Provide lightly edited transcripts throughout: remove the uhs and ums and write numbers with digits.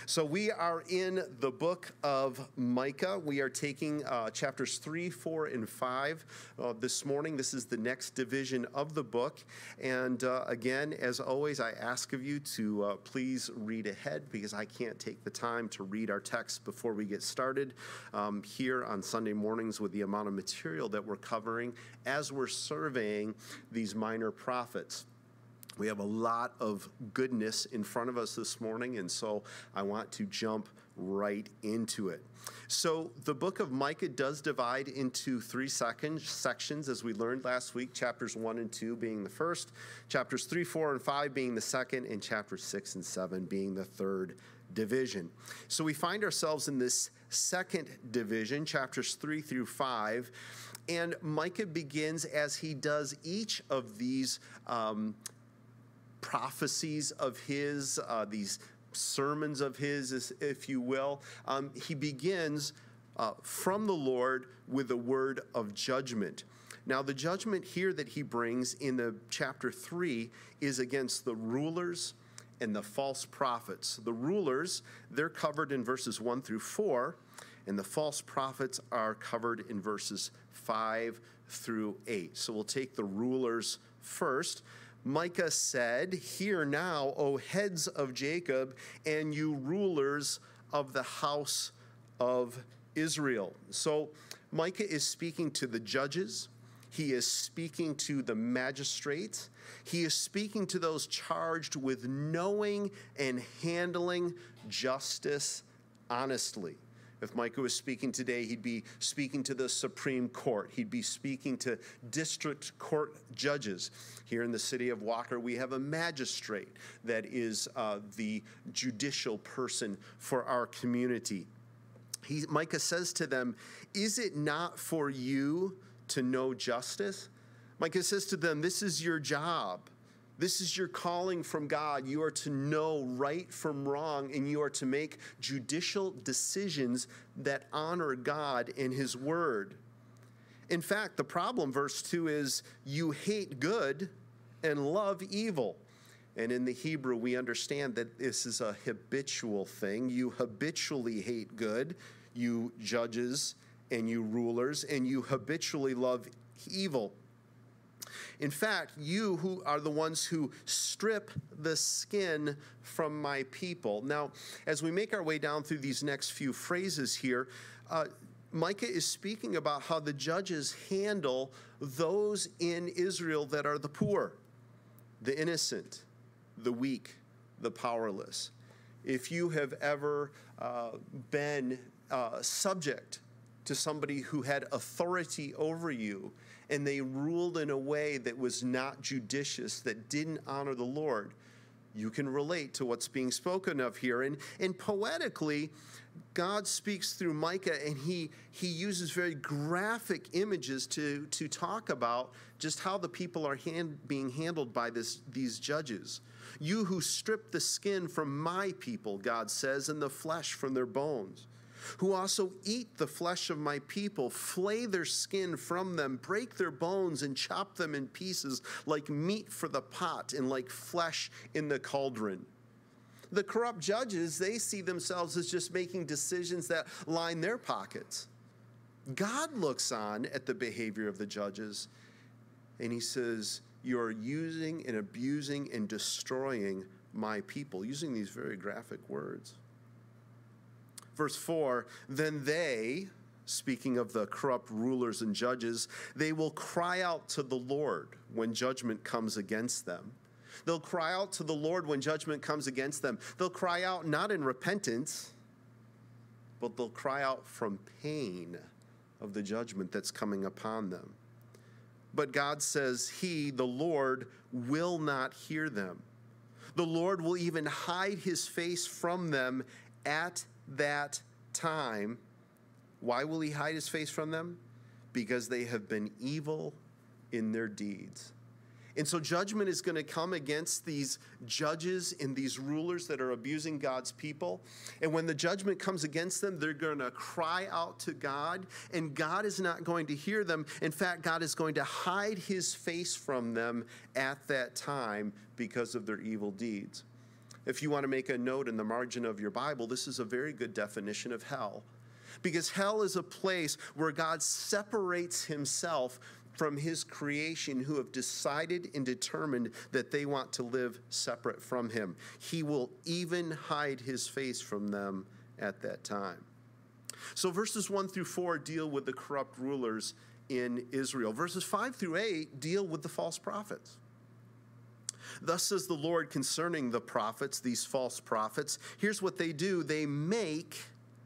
So we are in the book of Micah. We are taking chapters 3, 4, and 5 this morning. This is the next division of the book. And again, as always, I ask of you to please read ahead because I can't take the time to read our text before we get started here on Sunday mornings with the amount of material that we're covering as we're surveying these minor prophets. We have a lot of goodness in front of us this morning, and so I want to jump right into it. So the book of Micah does divide into three sections, as we learned last week, chapters 1 and 2 being the first, chapters 3, 4, and 5 being the second, and chapters 6 and 7 being the third division. So we find ourselves in this second division, chapters 3 through 5, and Micah begins as he does each of these prophecies of his, these sermons of his, if you will. He begins from the Lord with a word of judgment. Now, the judgment here that he brings in the chapter 3 is against the rulers and the false prophets. The rulers, they're covered in verses 1 through 4, and the false prophets are covered in verses 5 through 8. So we'll take the rulers first. Micah said, "Hear now, O heads of Jacob, and you rulers of the house of Israel." So Micah is speaking to the judges. He is speaking to the magistrates. He is speaking to those charged with knowing and handling justice honestly. If Micah was speaking today, he'd be speaking to the Supreme Court. He'd be speaking to district court judges. Here in the city of Walker, we have a magistrate that is the judicial person for our community. Micah says to them, "Is it not for you to know justice?" Micah says to them, this is your job. This is your calling from God. You are to know right from wrong, and you are to make judicial decisions that honor God and his word. In fact, the problem, verse 2, is you hate good and love evil. And in the Hebrew, we understand that this is a habitual thing. You habitually hate good, you judges and you rulers, and you habitually love evil. In fact, you who are the ones who strip the skin from my people. Now, as we make our way down through these next few phrases here, Micah is speaking about how the judges handle those in Israel that are the poor, the innocent, the weak, the powerless. If you have ever been subject to somebody who had authority over you, and they ruled in a way that was not judicious, that didn't honor the Lord, you can relate to what's being spoken of here. And poetically, God speaks through Micah, and he uses very graphic images to talk about just how the people are being handled by these judges. You who strip the skin from my people, God says, and the flesh from their bones, who also eat the flesh of my people, flay their skin from them, break their bones, and chop them in pieces like meat for the pot and like flesh in the cauldron. The corrupt judges, they see themselves as just making decisions that line their pockets. God looks on at the behavior of the judges, and he says, "You're using and abusing and destroying my people," using these very graphic words. Verse 4, "Then they," speaking of the corrupt rulers and judges, "they will cry out to the Lord when judgment comes against them." They'll cry out to the Lord when judgment comes against them. They'll cry out not in repentance, but they'll cry out from pain of the judgment that's coming upon them. But God says he, the Lord, will not hear them. The Lord will even hide his face from them at that time. Why will he hide his face from them? Because they have been evil in their deeds. And so judgment is going to come against these judges and these rulers that are abusing God's people. And when the judgment comes against them, they're going to cry out to God, and God is not going to hear them. In fact, God is going to hide his face from them at that time because of their evil deeds. If you want to make a note in the margin of your Bible, this is a very good definition of hell. Because hell is a place where God separates himself from his creation who have decided and determined that they want to live separate from him. He will even hide his face from them at that time. So verses 1 through 4 deal with the corrupt rulers in Israel. Verses 5 through 8 deal with the false prophets. Thus says the Lord concerning the prophets, these false prophets. Here's what they do. They make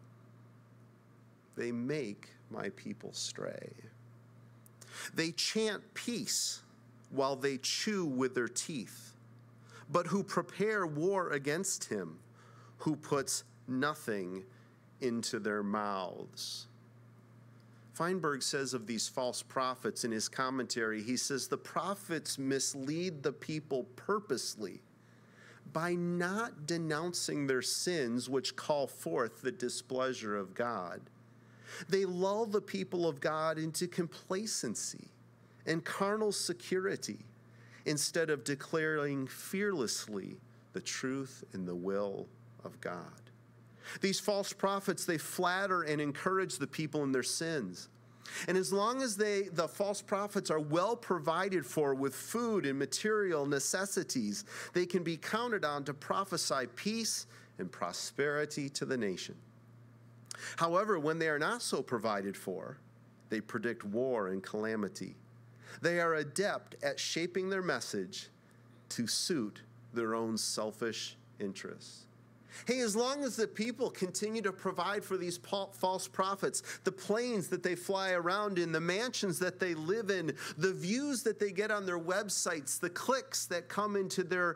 my people stray. They chant peace while they chew with their teeth, but who prepare war against him, who puts nothing into their mouths. Feinberg says of these false prophets in his commentary, he says, the prophets mislead the people purposely by not denouncing their sins which call forth the displeasure of God. They lull the people of God into complacency and carnal security instead of declaring fearlessly the truth and the will of God. These false prophets, they flatter and encourage the people in their sins. And as long as the false prophets are well provided for with food and material necessities, they can be counted on to prophesy peace and prosperity to the nation. However, when they are not so provided for, they predict war and calamity. They are adept at shaping their message to suit their own selfish interests. Hey, as long as the people continue to provide for these false prophets, the planes that they fly around in, the mansions that they live in, the views that they get on their websites, the clicks that come into their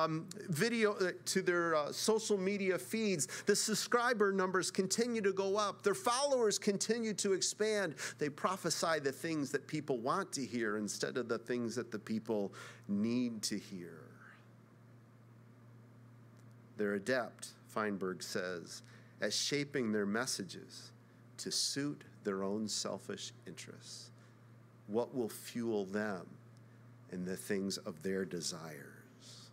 social media feeds, the subscriber numbers continue to go up, their followers continue to expand. They prophesy the things that people want to hear instead of the things that the people need to hear. They're adept, Feinberg says, at shaping their messages to suit their own selfish interests. What will fuel them in the things of their desires?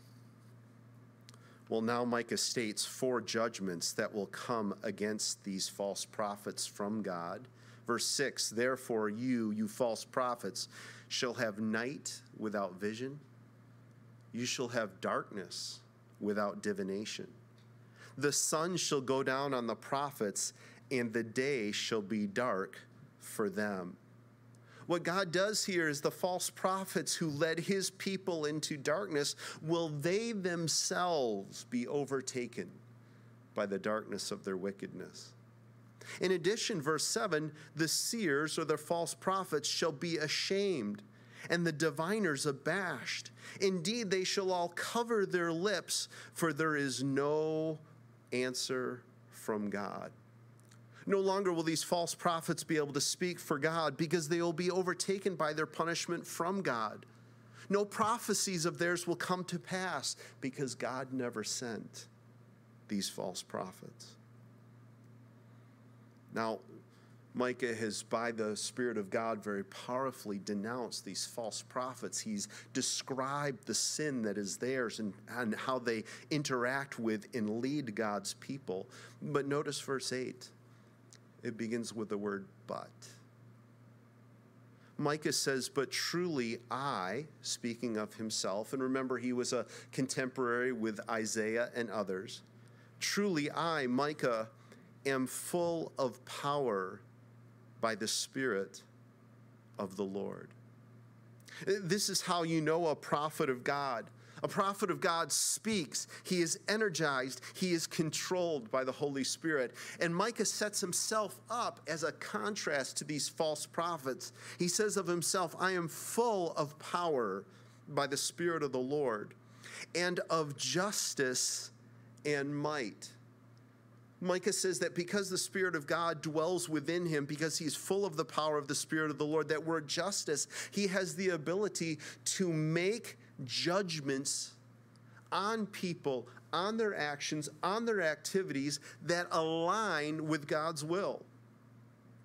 Well, now Micah states 4 judgments that will come against these false prophets from God. Verse 6, therefore you false prophets, shall have night without vision. You shall have darkness without divination. The sun shall go down on the prophets, and the day shall be dark for them. What God does here is the false prophets who led his people into darkness, will they themselves be overtaken by the darkness of their wickedness? In addition, verse 7, the seers or the false prophets shall be ashamed, and the diviners abashed. Indeed, they shall all cover their lips, for there is no answer from God. No longer will these false prophets be able to speak for God because they will be overtaken by their punishment from God. No prophecies of theirs will come to pass because God never sent these false prophets. Now, Micah has, by the Spirit of God, very powerfully denounced these false prophets. He's described the sin that is theirs and how they interact with and lead God's people. But notice verse 8. It begins with the word but. Micah says, but truly I, speaking of himself, and remember he was a contemporary with Isaiah and others, truly I, Micah, am full of power by the Spirit of the Lord. This is how you know a prophet of God. A prophet of God speaks. He is energized. He is controlled by the Holy Spirit. And Micah sets himself up as a contrast to these false prophets. He says of himself, I am full of power by the Spirit of the Lord, and of justice and might. Micah says that because the Spirit of God dwells within him, because he's full of the power of the Spirit of the Lord, that word justice, he has the ability to make judgments on people, on their actions, on their activities that align with God's will.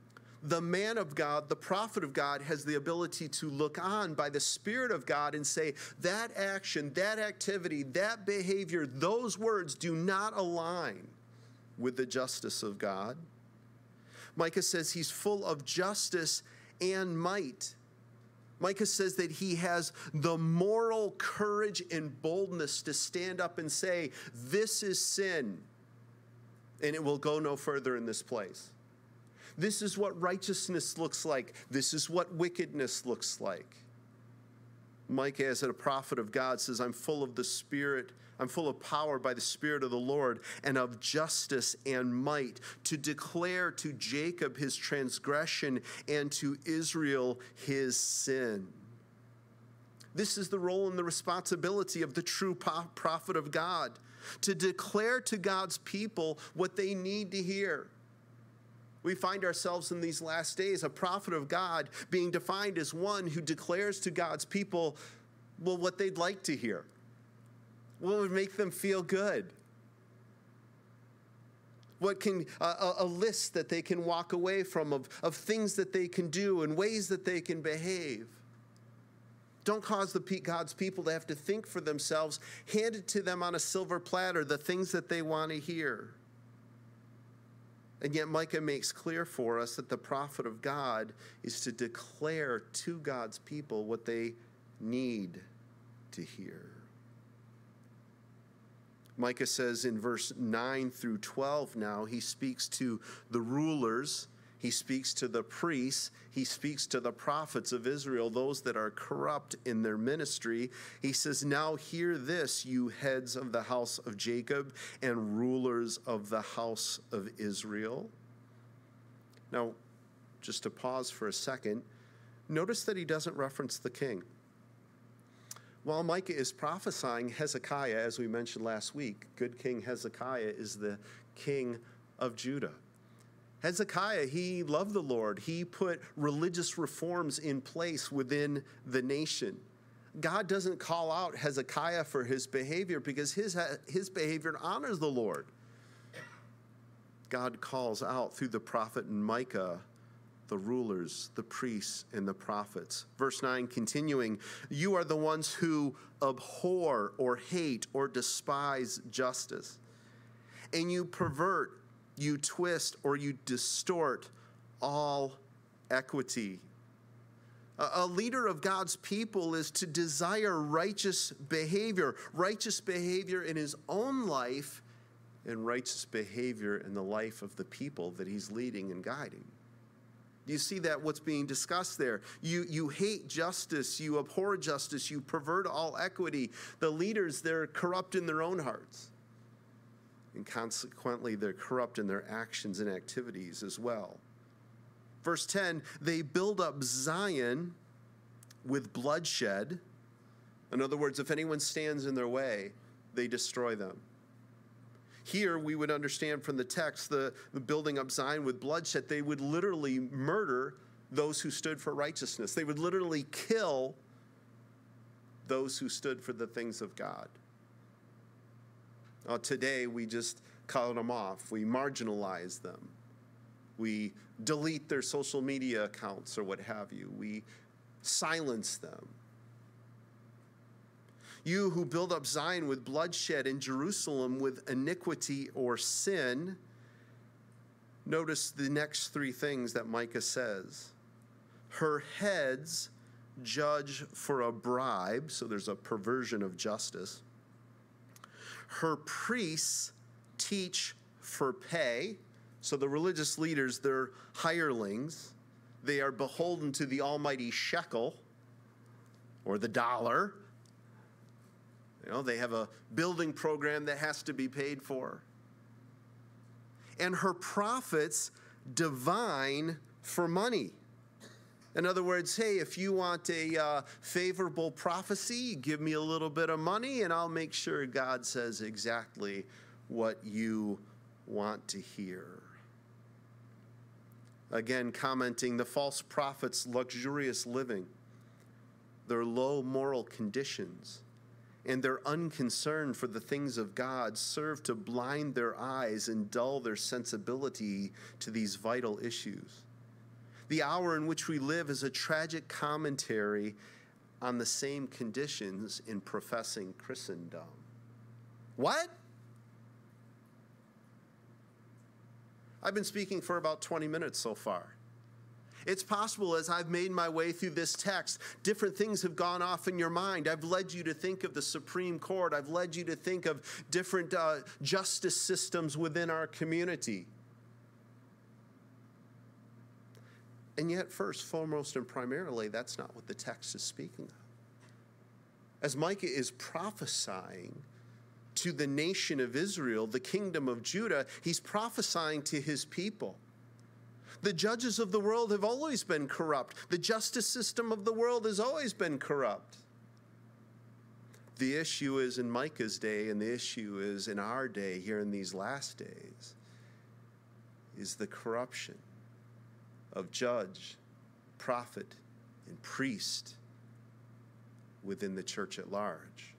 the man of God, the prophet of God, has the ability to look on by the Spirit of God and say, that action, that activity, that behavior, those words do not align with the justice of God. Micah says he's full of justice and might. Micah says that he has the moral courage and boldness to stand up and say, this is sin, and it will go no further in this place. This is what righteousness looks like. This is what wickedness looks like. Micah, as a prophet of God, says, I'm full of the Spirit. I'm full of power by the Spirit of the Lord and of justice and might to declare to Jacob his transgression and to Israel his sin. This is the role and the responsibility of the true prophet of God, to declare to God's people what they need to hear. We find ourselves in these last days, a prophet of God being defined as one who declares to God's people, well, what they'd like to hear. What would make them feel good? What can, a list that they can walk away from of things that they can do and ways that they can behave. Don't cause God's people to have to think for themselves. Hand it to them on a silver platter, the things that they want to hear. And yet Micah makes clear for us that the prophet of God is to declare to God's people what they need to hear. Micah says in verse 9 through 12 now, he speaks to the rulers, he speaks to the priests, he speaks to the prophets of Israel, those that are corrupt in their ministry. He says, now hear this, you heads of the house of Jacob and rulers of the house of Israel. Now, just to pause for a second, notice that he doesn't reference the king. While Micah is prophesying Hezekiah, as we mentioned last week, good King Hezekiah is the king of Judah. Hezekiah, he loved the Lord. He put religious reforms in place within the nation. God doesn't call out Hezekiah for his behavior because his behavior honors the Lord. God calls out through the prophet Micah the rulers, the priests, and the prophets. Verse 9 continuing, you are the ones who abhor or hate or despise justice, and you pervert, you twist, or you distort all equity. A leader of God's people is to desire righteous behavior in his own life and righteous behavior in the life of the people that he's leading and guiding. You see that what's being discussed there. You hate justice, you abhor justice, you pervert all equity. The leaders, they're corrupt in their own hearts. And consequently, they're corrupt in their actions and activities as well. Verse 10, they build up Zion with bloodshed. In other words, if anyone stands in their way, they destroy them. Here, we would understand from the text, the building up Zion with bloodshed, they would literally murder those who stood for righteousness. They would literally kill those who stood for the things of God. Today, we just cut them off. We marginalize them. We delete their social media accounts or what have you. We silence them. You who build up Zion with bloodshed and Jerusalem with iniquity or sin. Notice the next three things that Micah says. Her heads judge for a bribe, so there's a perversion of justice. Her priests teach for pay, so the religious leaders, they're hirelings. They are beholden to the almighty shekel, or the dollar. They have a building program that has to be paid for. And her prophets divine for money. In other words, hey, if you want a favorable prophecy, give me a little bit of money and I'll make sure God says exactly what you want to hear. Again, commenting, the false prophets' luxurious living, their low moral conditions, and their unconcern for the things of God serve to blind their eyes and dull their sensibility to these vital issues. The hour in which we live is a tragic commentary on the same conditions in professing Christendom. What? I've been speaking for about 20 minutes so far. It's possible as I've made my way through this text, different things have gone off in your mind. I've led you to think of the Supreme Court. I've led you to think of different justice systems within our community. And yet, first, foremost, and primarily, that's not what the text is speaking of. As Micah is prophesying to the nation of Israel, the kingdom of Judah, he's prophesying to his people. The judges of the world have always been corrupt. The justice system of the world has always been corrupt. The issue is in Micah's day, and the issue is in our day, here in these last days, is the corruption of judge, prophet, and priest within the church at large.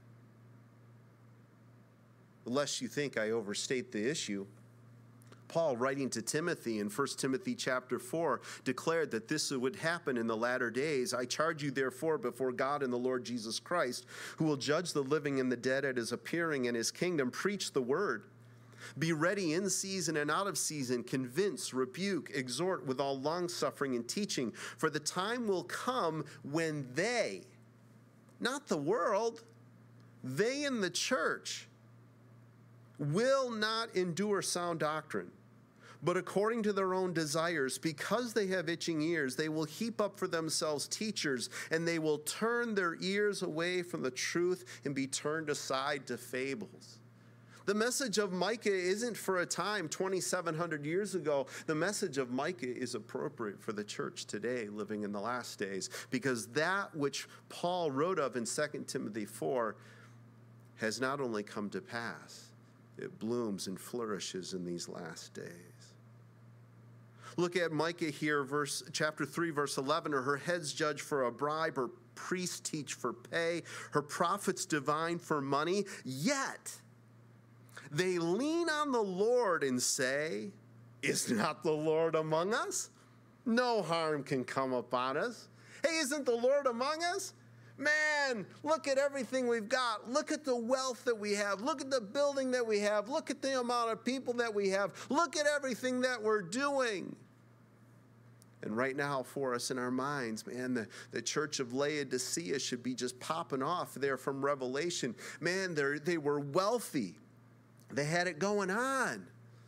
Lest you think I overstate the issue, Paul, writing to Timothy in 1 Timothy chapter 4, declared that this would happen in the latter days. I charge you therefore before God and the Lord Jesus Christ, who will judge the living and the dead at his appearing in his kingdom. Preach the word. Be ready in season and out of season. Convince, rebuke, exhort with all longsuffering and teaching. For the time will come when they, not the world, they in the church, will not endure sound doctrine, but according to their own desires, because they have itching ears, they will heap up for themselves teachers, and they will turn their ears away from the truth and be turned aside to fables. The message of Micah isn't for a time 2,700 years ago. The message of Micah is appropriate for the church today, living in the last days, because that which Paul wrote of in 2 Timothy 4 has not only come to pass, it blooms and flourishes in these last days. Look at Micah here, chapter 3, verse 11. Her heads judge for a bribe, her priests teach for pay, her prophets divine for money. Yet they lean on the Lord and say, is not the Lord among us? No harm can come upon us. Hey, isn't the Lord among us? Man, look at everything we've got. Look at the wealth that we have. Look at the building that we have. Look at the amount of people that we have. Look at everything that we're doing. And right now for us in our minds, man, the church of Laodicea should be just popping off there from Revelation. Man, they were wealthy. They had it going on.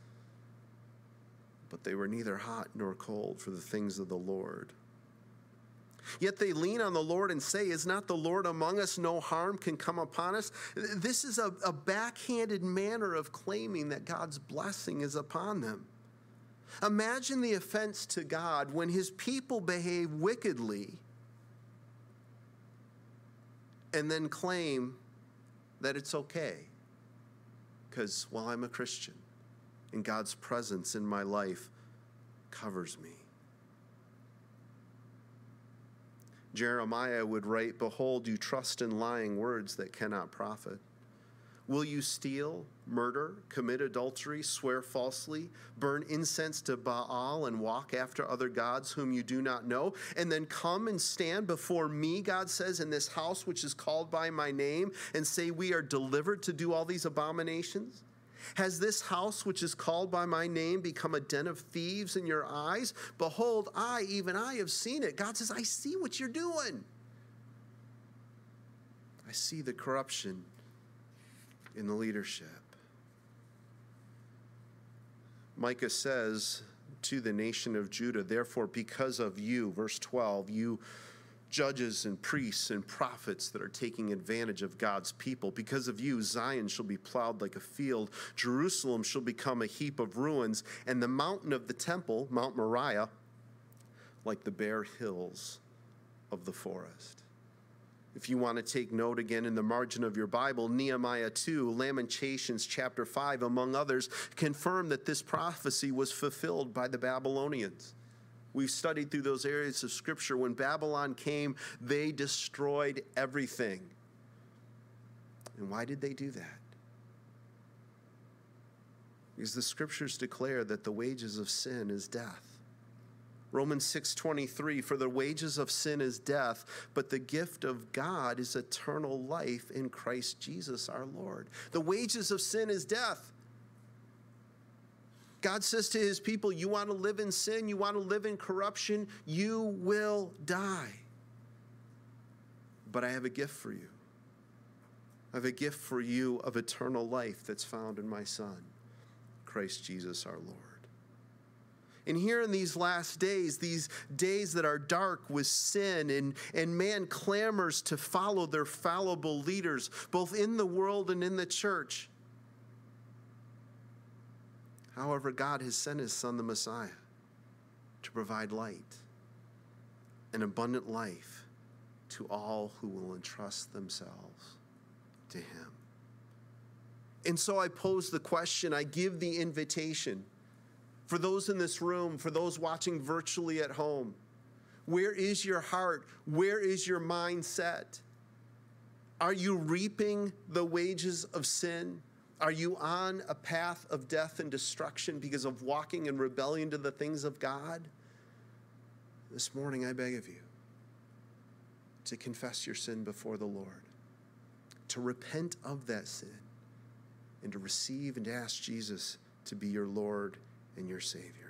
But they were neither hot nor cold for the things of the Lord. Yet they lean on the Lord and say, is not the Lord among us? No harm can come upon us. This is a backhanded manner of claiming that God's blessing is upon them. Imagine the offense to God when his people behave wickedly and then claim that it's okay because, well, I'm a Christian and God's presence in my life covers me. Jeremiah would write, behold, you trust in lying words that cannot profit. Will you steal, murder, commit adultery, swear falsely, burn incense to Baal, and walk after other gods whom you do not know, and then come and stand before me, God says, in this house which is called by my name, and say we are delivered to do all these abominations? Has this house which is called by my name become a den of thieves in your eyes? Behold, even I have seen it. God says, I see what you're doing. I see the corruption in the leadership. Micah says to the nation of Judah, therefore, because of you, verse 12, you judges and priests and prophets that are taking advantage of God's people, because of you, Zion shall be plowed like a field, Jerusalem shall become a heap of ruins, and the mountain of the temple, Mount Moriah, like the bare hills of the forest. If you want to take note again in the margin of your Bible, Nehemiah 2, Lamentations chapter 5, among others, confirm that this prophecy was fulfilled by the Babylonians. We've studied through those areas of Scripture. When Babylon came, they destroyed everything. And why did they do that? Because the Scriptures declare that the wages of sin is death. Romans 6:23, for the wages of sin is death, but the gift of God is eternal life in Christ Jesus our Lord. The wages of sin is death. God says to his people, you want to live in sin, you want to live in corruption, you will die. But I have a gift for you. I have a gift for you of eternal life that's found in my Son, Christ Jesus our Lord. And here in these last days, these days that are dark with sin, and man clamors to follow their fallible leaders, both in the world and in the church. However, God has sent his Son, the Messiah, to provide light, an abundant life to all who will entrust themselves to him. And so I pose the question, I give the invitation for those in this room, for those watching virtually at home. Where is your heart? Where is your mindset? Are you reaping the wages of sin? Are you on a path of death and destruction because of walking in rebellion to the things of God? This morning I beg of you to confess your sin before the Lord, to repent of that sin, and to receive and to ask Jesus to be your Lord and your Savior.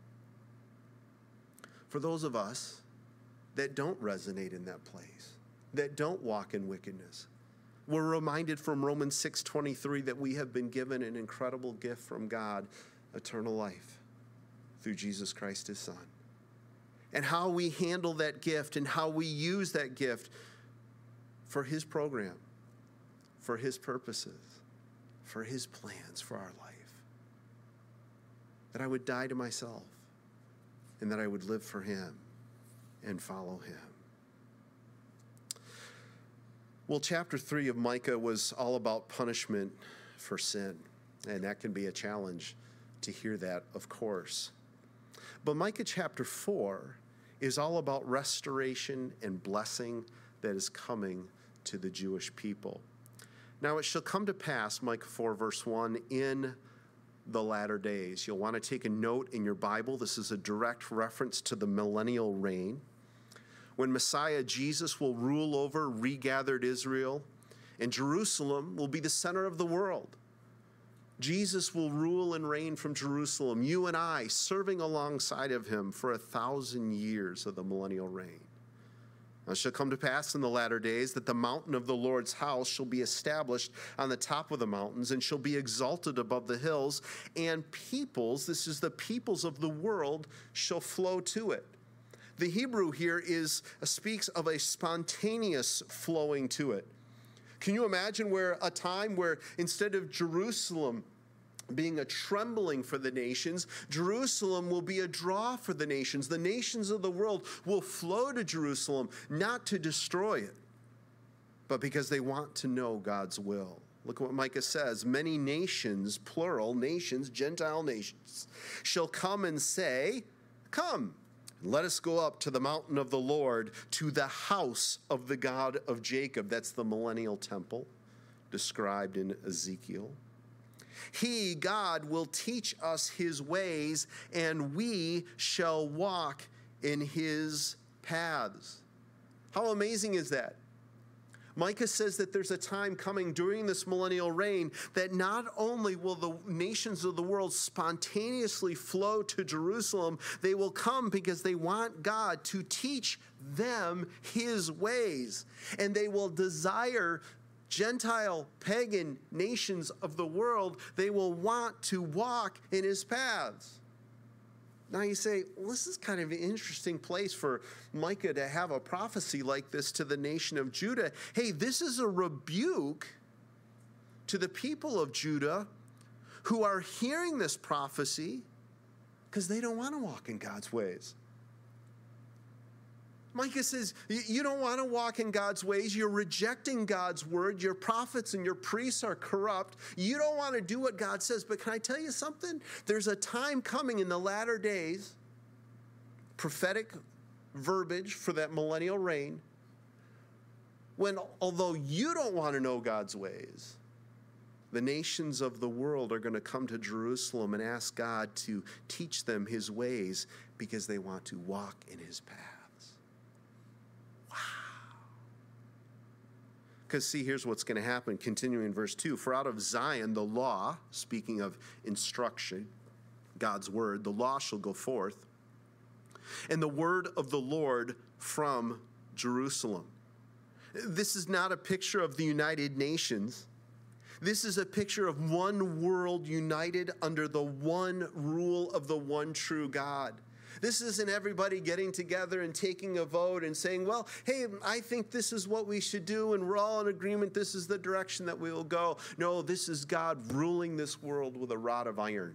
For those of us that don't resonate in that place, that don't walk in wickedness, we're reminded from Romans 6:23 that we have been given an incredible gift from God, eternal life, through Jesus Christ, his Son. And how we handle that gift and how we use that gift for his program, for his purposes, for his plans for our life. That I would die to myself and that I would live for him and follow him. Well, chapter 3 of Micah was all about punishment for sin, and that can be a challenge to hear that, of course. But Micah chapter 4 is all about restoration and blessing that is coming to the Jewish people. Now it shall come to pass, Micah 4 verse 1, in the latter days. You'll want to take a note in your Bible. This is a direct reference to the millennial reign, when Messiah Jesus will rule over regathered Israel, and Jerusalem will be the center of the world. Jesus will rule and reign from Jerusalem, you and I serving alongside of him for 1,000 years of the millennial reign. Now it shall come to pass in the latter days that the mountain of the Lord's house shall be established on the top of the mountains and shall be exalted above the hills, and peoples, this is the peoples of the world, shall flow to it. The Hebrew here speaks of a spontaneous flowing to it. Can you imagine a time where instead of Jerusalem being a trembling for the nations, Jerusalem will be a draw for the nations. The nations of the world will flow to Jerusalem, not to destroy it, but because they want to know God's will. Look at what Micah says. Many nations, plural nations, Gentile nations, shall come and say, come, let us go up to the mountain of the Lord, to the house of the God of Jacob. That's the millennial temple described in Ezekiel. He, God, will teach us his ways, and we shall walk in his paths. How amazing is that? Micah says that there's a time coming during this millennial reign that not only will the nations of the world spontaneously flow to Jerusalem, they will come because they want God to teach them his ways. And they will desire Gentile, pagan nations of the world, they will want to walk in his paths. Now you say, well, this is kind of an interesting place for Micah to have a prophecy like this to the nation of Judah. Hey, this is a rebuke to the people of Judah who are hearing this prophecy because they don't want to walk in God's ways. Micah says, you don't want to walk in God's ways. You're rejecting God's word. Your prophets and your priests are corrupt. You don't want to do what God says. But can I tell you something? There's a time coming in the latter days, prophetic verbiage for that millennial reign, when although you don't want to know God's ways, The nations of the world are going to come to Jerusalem and ask God to teach them his ways because they want to walk in his paths. Wow. Because see, here's what's going to happen. Continuing in verse 2, for out of Zion the law, speaking of instruction, God's word, the law shall go forth, and the word of the Lord from Jerusalem. This is not a picture of the United Nations. This is a picture of one world united under the one rule of the one true God. This isn't everybody getting together and taking a vote and saying, well, hey, I think this is what we should do, and we're all in agreement this is the direction that we will go. No, this is God ruling this world with a rod of iron.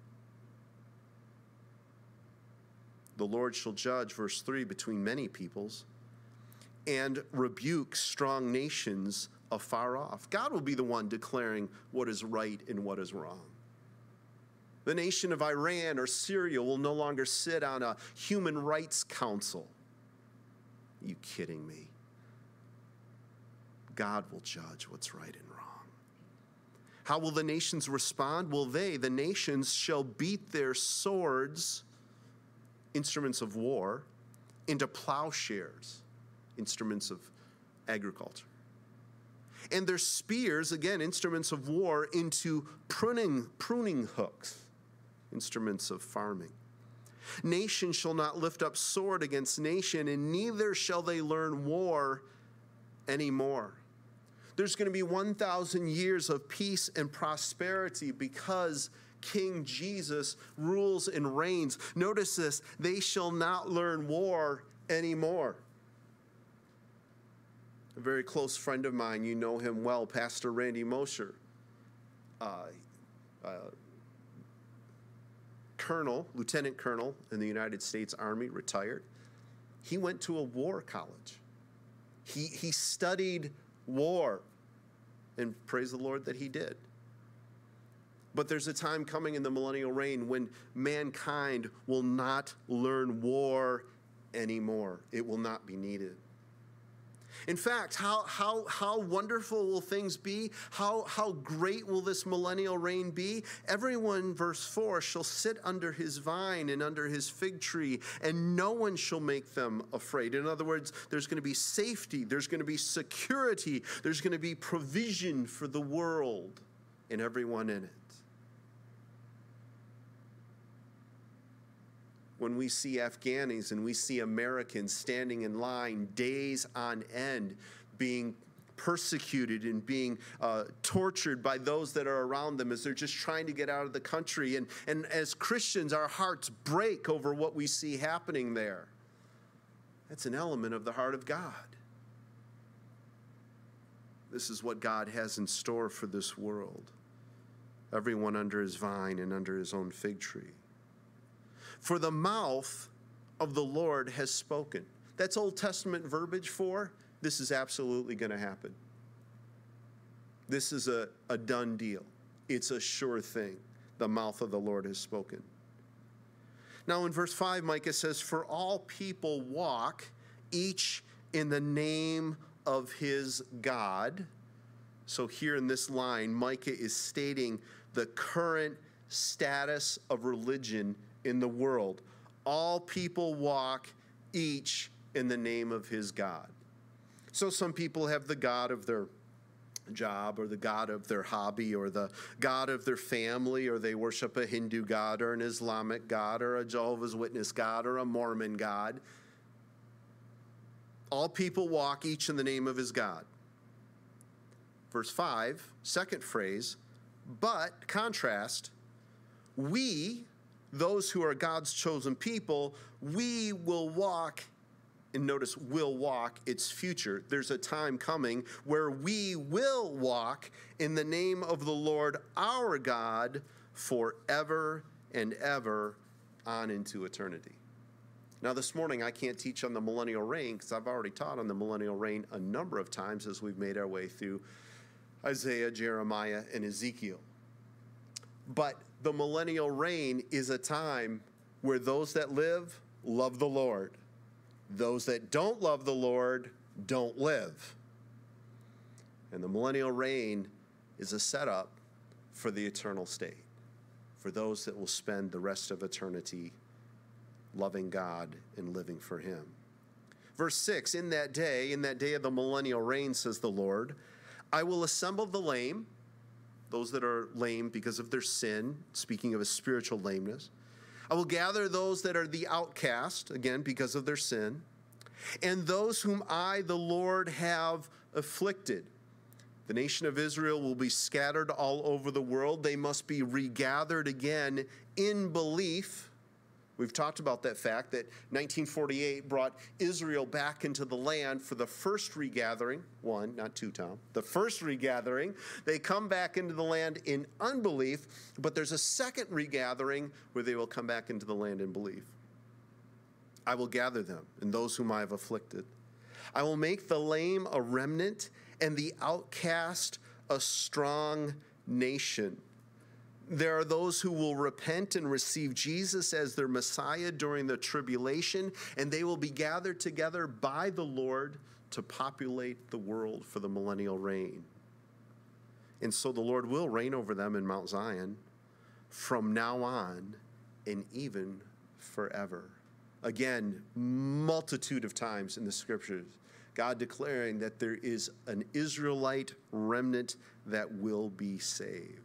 The Lord shall judge, verse 3, between many peoples and rebuke strong nations afar off. God will be the one declaring what is right and what is wrong. The nation of Iran or Syria will no longer sit on a human rights council. Are you kidding me? God will judge what's right and wrong. How will the nations respond? Will they, the nations, shall beat their swords, instruments of war, into plowshares, instruments of agriculture. And their spears, again, instruments of war, into pruning hooks, instruments of farming. Nation shall not lift up sword against nation, and neither shall they learn war anymore. There's going to be 1,000 years of peace and prosperity because King Jesus rules and reigns. Notice this, they shall not learn war anymore. A very close friend of mine, you know him well, Pastor Randy Mosher, lieutenant colonel in the United States Army, retired. He went to a war college. He studied war, and praise the Lord that he did. But there's a time coming in the millennial reign when mankind will not learn war anymore. It will not be needed. In fact, how wonderful will things be? How great will this millennial reign be? Everyone, verse 4, shall sit under his vine and under his fig tree, and no one shall make them afraid. In other words, there's going to be safety, there's going to be security, there's going to be provision for the world and everyone in it. When we see Afghanis and we see Americans standing in line days on end, being persecuted and being tortured by those that are around them as they're just trying to get out of the country. And as Christians, our hearts break over what we see happening there. That's an element of the heart of God. This is what God has in store for this world. Everyone under his vine and under his own fig tree. For the mouth of the Lord has spoken. That's Old Testament verbiage for this is absolutely going to happen. This is a done deal. It's a sure thing. The mouth of the Lord has spoken. Now in verse 5, Micah says, for all people walk, each in the name of his God. So here in this line, Micah is stating the current status of religion in the world. All people walk each in the name of his God. So some people have the God of their job or the God of their hobby or the God of their family, or they worship a Hindu God or an Islamic God or a Jehovah's Witness God or a Mormon God. All people walk each in the name of his God. Verse 5, second phrase, but, contrast, we, those who are God's chosen people, we will walk, and notice will walk, it's future. There's a time coming where we will walk in the name of the Lord our God forever and ever on into eternity. Now this morning I can't teach on the millennial reign because I've already taught on the millennial reign a number of times as we've made our way through Isaiah, Jeremiah, and Ezekiel. But the millennial reign is a time where those that live love the Lord. Those that don't love the Lord don't live. And the millennial reign is a setup for the eternal state, for those that will spend the rest of eternity loving God and living for him. Verse 6, in that day of the millennial reign, says the Lord, I will assemble the lame, those that are lame because of their sin, speaking of a spiritual lameness. I will gather those that are the outcast, again, because of their sin, and those whom I, the Lord, have afflicted. The nation of Israel will be scattered all over the world. They must be regathered again in belief. We've talked about that fact that 1948 brought Israel back into the land for the first regathering. One, not two, Tom. The first regathering. They come back into the land in unbelief, but there's a second regathering where they will come back into the land in belief. I will gather them and those whom I have afflicted. I will make the lame a remnant and the outcast a strong nation. There are those who will repent and receive Jesus as their Messiah during the tribulation, and they will be gathered together by the Lord to populate the world for the millennial reign. And so the Lord will reign over them in Mount Zion from now on and even forever. Again, multitude of times in the scriptures, God declaring that there is an Israelite remnant that will be saved.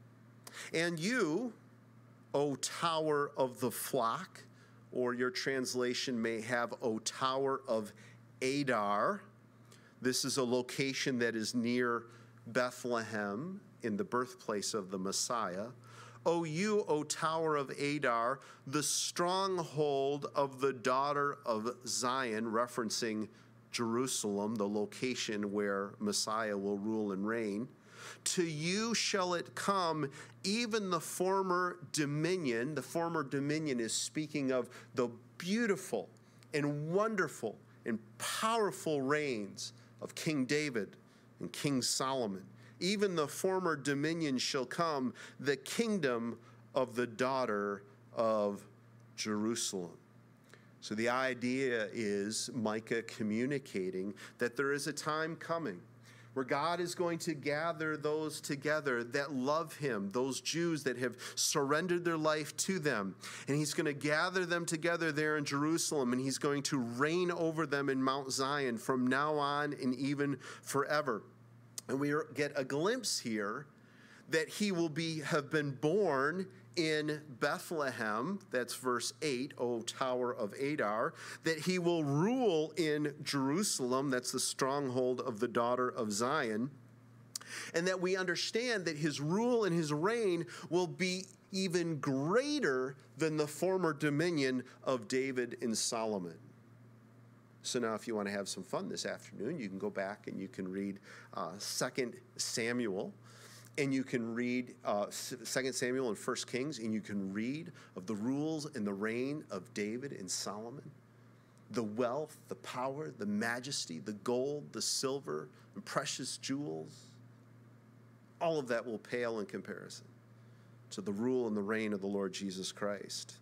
And you, O tower of the flock, or your translation may have, O tower of Adar. This is a location that is near Bethlehem, in the birthplace of the Messiah. O you, O tower of Adar, the stronghold of the daughter of Zion, referencing Jerusalem, the location where Messiah will rule and reign. To you shall it come, even the former dominion. The former dominion is speaking of the beautiful and wonderful and powerful reigns of King David and King Solomon. Even the former dominion shall come, the kingdom of the daughter of Jerusalem. So the idea is Micah communicating that there is a time coming where God is going to gather those together that love him, those Jews that have surrendered their life to them. And he's going to gather them together there in Jerusalem, and he's going to reign over them in Mount Zion from now on and even forever. And we get a glimpse here that he will have been born in Bethlehem, that's verse 8, O tower of Adar, that he will rule in Jerusalem, that's the stronghold of the daughter of Zion, and that we understand that his rule and his reign will be even greater than the former dominion of David and Solomon. So now if you want to have some fun this afternoon, you can go back and you can read 2 Samuel, and you can read 2 Samuel and 1 Kings, and you can read of the rules and the reign of David and Solomon, the wealth, the power, the majesty, the gold, the silver, and precious jewels. All of that will pale in comparison to the rule and the reign of the Lord Jesus Christ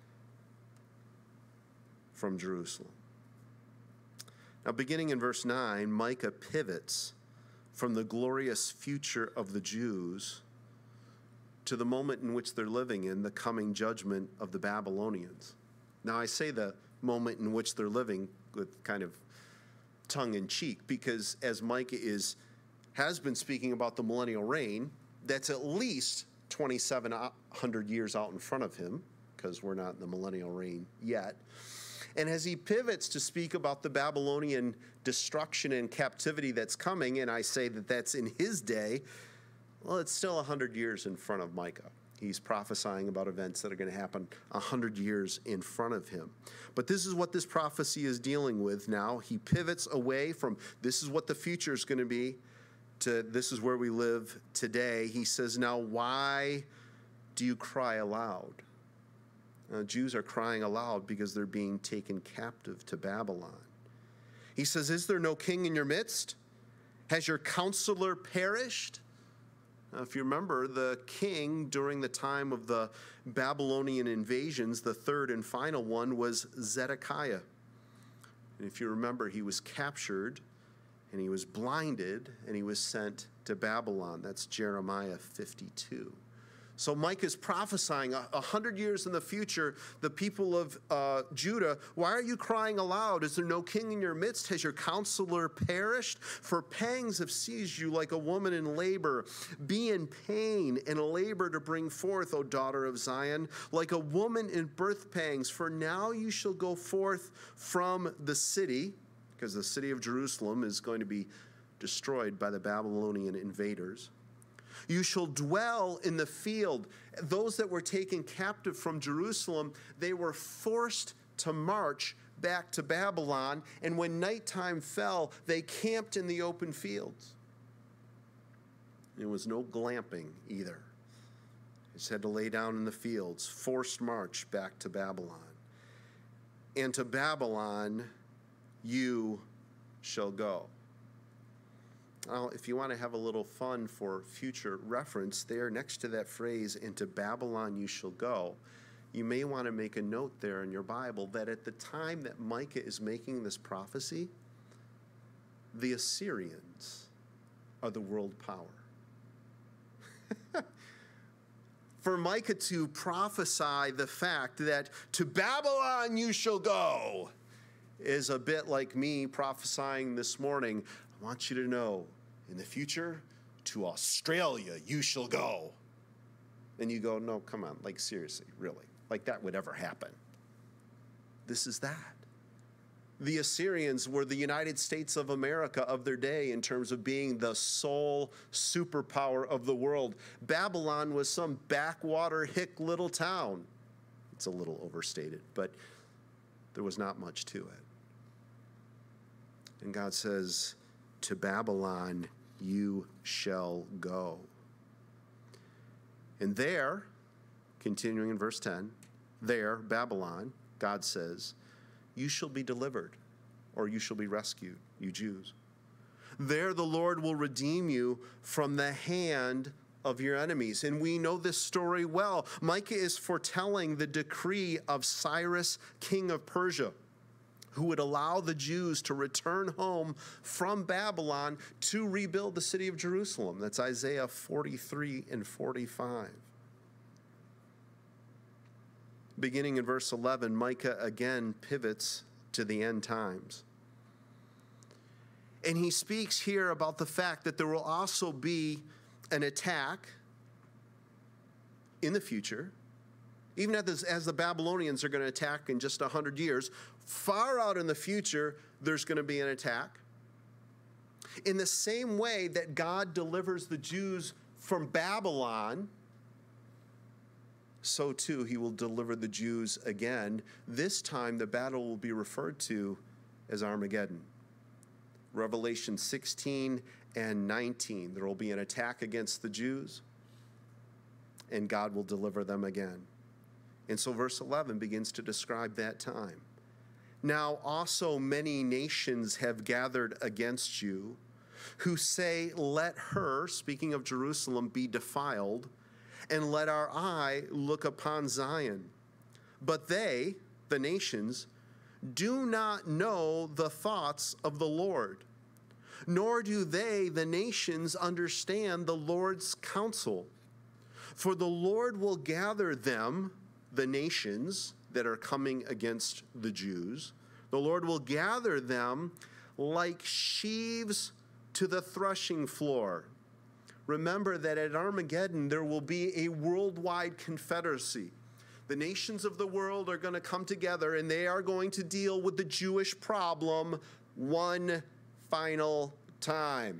from Jerusalem. Now, beginning in verse 9, Micah pivots from the glorious future of the Jews to the moment in which they're living in, the coming judgment of the Babylonians. Now, I say the moment in which they're living with kind of tongue-in-cheek, because as Micah has been speaking about the millennial reign, that's at least 2,700 years out in front of him, because we're not in the millennial reign yet. And as he pivots to speak about the Babylonian destruction and captivity that's coming, and I say that that's in his day, well, it's still 100 years in front of Micah. He's prophesying about events that are going to happen 100 years in front of him. But this is what this prophecy is dealing with now. He pivots away from this is what the future is going to be to this is where we live today. He says, now why do you cry aloud? Jews are crying aloud because they're being taken captive to Babylon. He says, is there no king in your midst? Has your counselor perished? Now, if you remember, the king during the time of the Babylonian invasions, the third and final one was Zedekiah. And if you remember, he was captured and he was blinded, and he was sent to Babylon. That's Jeremiah 52. So Micah is prophesying 100 years in the future, the people of Judah, why are you crying aloud? Is there no king in your midst? Has your counselor perished? For pangs have seized you like a woman in labor. Be in pain and labor to bring forth, O daughter of Zion, like a woman in birth pangs. For now you shall go forth from the city, because the city of Jerusalem is going to be destroyed by the Babylonian invaders. You shall dwell in the field. Those that were taken captive from Jerusalem, they were forced to march back to Babylon, and when nighttime fell, they camped in the open fields. There was no glamping either. They just had to lay down in the fields, forced march back to Babylon. And to Babylon you shall go. Well, if you want to have a little fun for future reference, there next to that phrase, into Babylon you shall go, you may want to make a note there in your Bible that at the time that Micah is making this prophecy, the Assyrians are the world power. For Micah to prophesy the fact that to Babylon you shall go is a bit like me prophesying this morning, I want you to know, in the future, to Australia you shall go. And you go, no, come on, like seriously, really, like that would ever happen. This is that. The Assyrians were the United States of America of their day in terms of being the sole superpower of the world. Babylon was some backwater hick little town. It's a little overstated, but there was not much to it. And God says, to Babylon you shall go. And there, continuing in verse 10, there, Babylon, God says, you shall be delivered, or you shall be rescued, you Jews. There the Lord will redeem you from the hand of your enemies. And we know this story well. Micah is foretelling the decree of Cyrus, king of Persia, who would allow the Jews to return home from Babylon to rebuild the city of Jerusalem. That's Isaiah 43 and 45. Beginning in verse 11, Micah again pivots to the end times. And he speaks here about the fact that there will also be an attack in the future, even as the Babylonians are going to attack in just 100 years. Far out in the future, there's going to be an attack. In the same way that God delivers the Jews from Babylon, so too he will deliver the Jews again. This time the battle will be referred to as Armageddon. Revelation 16 and 19, there will be an attack against the Jews, and God will deliver them again. And so verse 11 begins to describe that time. Now also many nations have gathered against you, who say, let her, speaking of Jerusalem, be defiled, and let our eye look upon Zion. But they, the nations, do not know the thoughts of the Lord, nor do they, the nations, understand the Lord's counsel. For the Lord will gather them, the nations that are coming against the Jews, the Lord will gather them like sheaves to the threshing floor. Remember that at Armageddon there will be a worldwide confederacy. The nations of the world are going to come together and they are going to deal with the Jewish problem one final time.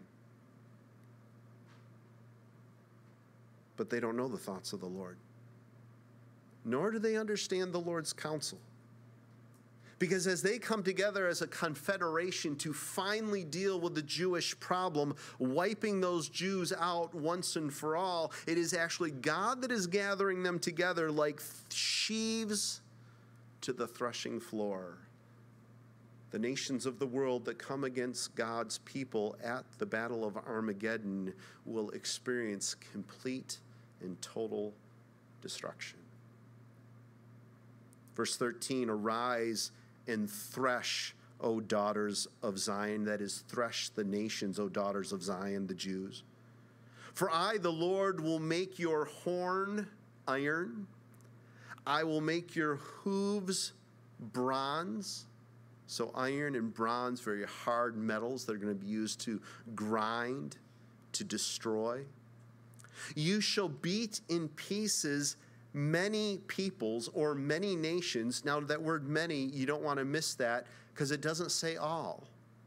But they don't know the thoughts of the Lord, nor do they understand the Lord's counsel. Because as they come together as a confederation to finally deal with the Jewish problem, wiping those Jews out once and for all, it is actually God that is gathering them together like sheaves to the threshing floor. The nations of the world that come against God's people at the Battle of Armageddon will experience complete and total destruction. Verse 13, arise and thresh, O daughters of Zion, that is, thresh the nations, O daughters of Zion, the Jews. For I, the Lord, will make your horn iron. I will make your hooves bronze. So iron and bronze, very hard metals that are going to be used to grind, to destroy. You shall beat in pieces many peoples or many nations. Now that word many, you don't want to miss that because it doesn't say all.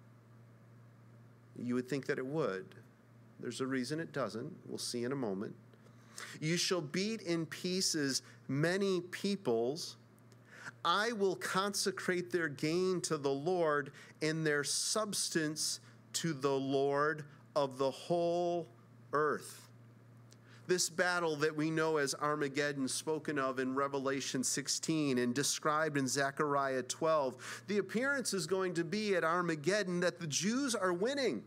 You would think that it would. There's a reason it doesn't. We'll see in a moment. You shall beat in pieces many peoples. I will consecrate their gain to the Lord and their substance to the Lord of the whole earth. This battle that we know as Armageddon, spoken of in Revelation 16 and described in Zechariah 12, the appearance is going to be at Armageddon that the Jews are winning.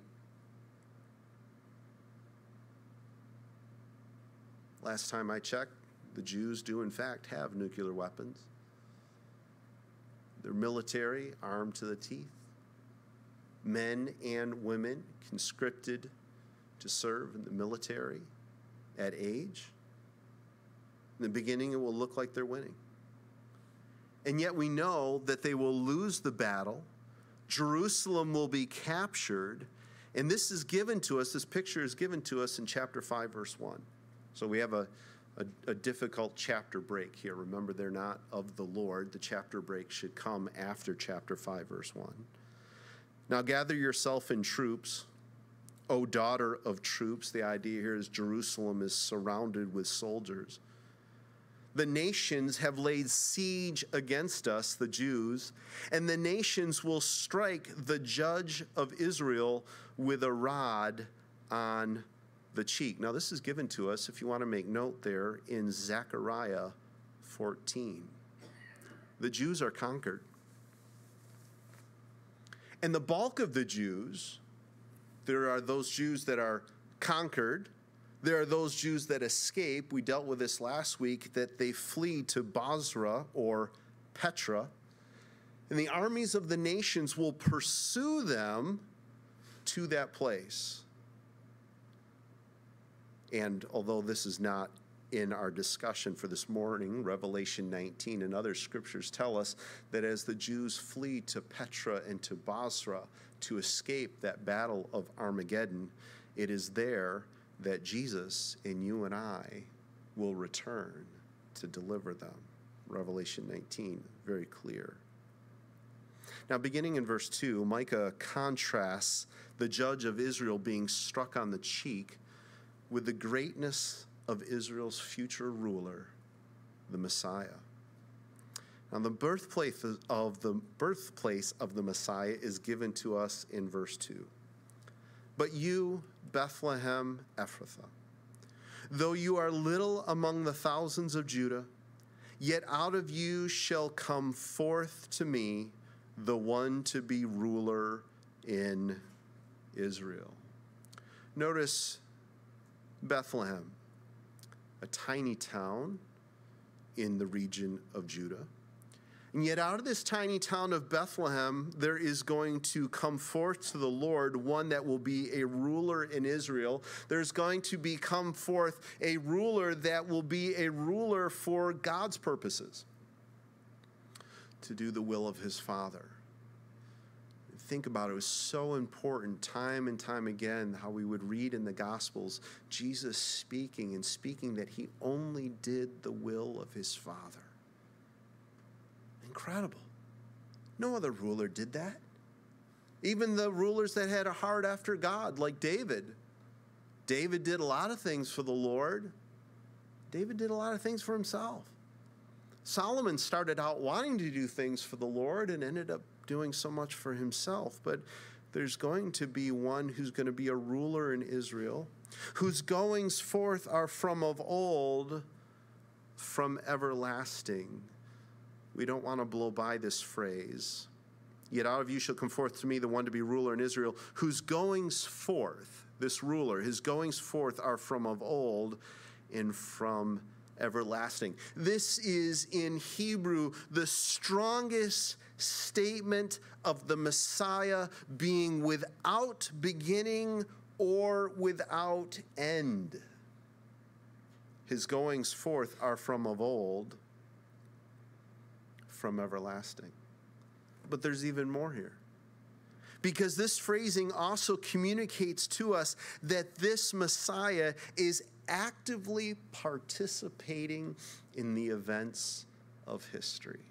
Last time I checked, the Jews do in fact have nuclear weapons. They're military, armed to the teeth. Men and women conscripted to serve in the military at age. In the beginning, it will look like they're winning. And yet we know that they will lose the battle. Jerusalem will be captured. And this is given to us, this picture is given to us in chapter 5, verse 1. So we have a difficult chapter break here. Remember, they're not of the Lord. The chapter break should come after chapter 5, verse 1. Now gather yourself in troops, O daughter of troops. The idea here is Jerusalem is surrounded with soldiers. The nations have laid siege against us, the Jews, and the nations will strike the judge of Israel with a rod on the cheek. Now, this is given to us, if you want to make note there, in Zechariah 14. The Jews are conquered. And the bulk of the Jews, there are those Jews that are conquered. There are those Jews that escape. We dealt with this last week, that they flee to Bozrah or Petra. And the armies of the nations will pursue them to that place. And although this is not in our discussion for this morning, Revelation 19 and other scriptures tell us that as the Jews flee to Petra and to Bozrah to escape that battle of Armageddon, it is there that Jesus and you and I will return to deliver them. Revelation 19, very clear. Now, beginning in verse 2, Micah contrasts the judge of Israel being struck on the cheek with the greatness of Israel's future ruler, the Messiah. Now, the birthplace of the Messiah is given to us in verse 2. But you, Bethlehem Ephrathah, though you are little among the thousands of Judah, yet out of you shall come forth to me the one to be ruler in Israel. Notice Bethlehem, a tiny town in the region of Judah. And yet out of this tiny town of Bethlehem, there is going to come forth to the Lord one that will be a ruler in Israel. There's going to come forth a ruler that will be a ruler for God's purposes, to do the will of his Father. Think about it. It was so important time and time again how we would read in the Gospels Jesus speaking that he only did the will of his Father. Incredible. No other ruler did that. Even the rulers that had a heart after God, like David. David did a lot of things for the Lord. David did a lot of things for himself. Solomon started out wanting to do things for the Lord and ended up doing so much for himself. But there's going to be one who's going to be a ruler in Israel, whose goings forth are from of old, from everlasting. We don't want to blow by this phrase. Yet out of you shall come forth to me the one to be ruler in Israel, whose goings forth, this ruler, his goings forth are from of old and from everlasting. This is in Hebrew the strongest statement of the Messiah being without beginning or without end. His goings forth are from of old, from everlasting. But there's even more here. Because this phrasing also communicates to us that this Messiah is actively participating in the events of history.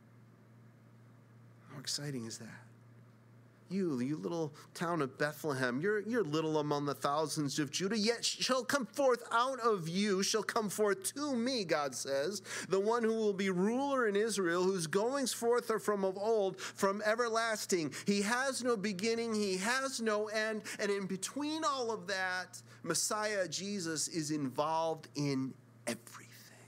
How exciting is that? You little town of Bethlehem, you're little among the thousands of Judah, yet shall come forth out of you, shall come forth to me, God says, the one who will be ruler in Israel, whose goings forth are from of old, from everlasting. He has no beginning, he has no end, and in between all of that, Messiah Jesus is involved in everything.